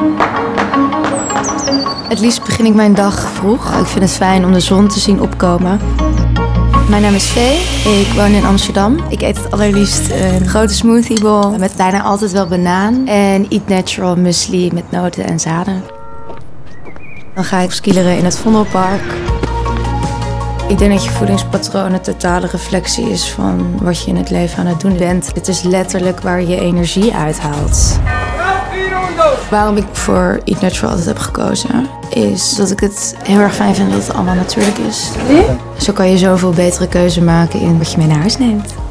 Het liefst begin ik mijn dag vroeg. Ik vind het fijn om de zon te zien opkomen. Mijn naam is Vee. Ik woon in Amsterdam. Ik eet het allerliefst een grote smoothie bowl met bijna altijd wel banaan. En Eat Natural muesli met noten en zaden. Dan ga ik skileren in het Vondelpark. Ik denk dat je voedingspatroon een totale reflectie is van wat je in het leven aan het doen bent. Het is letterlijk waar je energie uithaalt. Waarom ik voor Eat Natural altijd heb gekozen, is dat ik het heel erg fijn vind dat het allemaal natuurlijk is. Zo kan je zoveel betere keuze maken in wat je mee naar huis neemt.